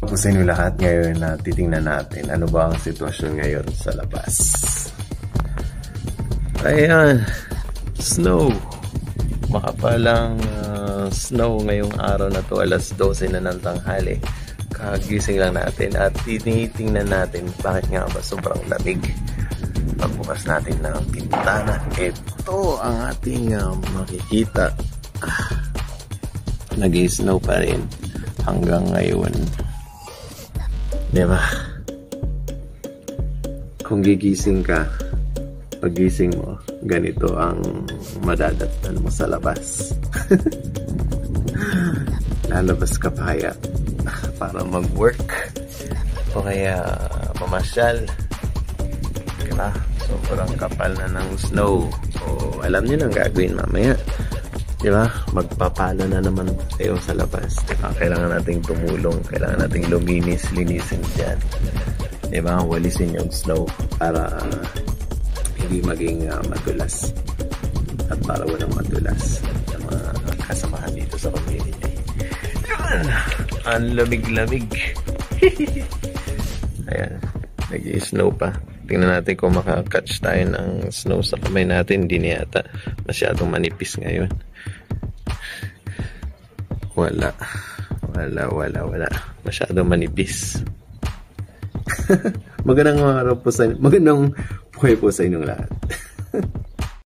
po sa inyo lahat. Ngayon na titingnan natin ano ba ang sitwasyon ngayon sa labas. Ayan, snow. Makapalang snow ngayong araw na to, alas 12 na ng tanghali. Kagising lang natin at tinitingnan natin bakit nga ba sobrang lamig. Pagbukas natin ng pintana, ito ang ating makikita. Nag-snow pa rin hanggang ngayon. Diba? Kung gigising ka, pagising mo, ganito ang madadatnan mo sa labas. Lalabas ka pa kaya para mag-work o kaya mamasyal. Diba? Sobrang kapal na ng snow. So, alam niyo nang gagawin mamaya. Diba? Magpapalo na naman kayo sa labas. Diba? Kailangan nating tumulong. Kailangan nating linisin dyan. Diba? Walisin yung snow para hindi maging madulas. At para walang madulas ng mga kasamahan dito sa community. Yan! Ang lamig-lamig. Ayan. Nag-i-snow pa. Tingnan natin kung makakatch tayo ng snow sa kamay natin. Hindi na yata masyadong manipis ngayon. Wala. Masyadong manipis. Magandang araw po sa inyo. Magandang buhay po sa inyong lahat.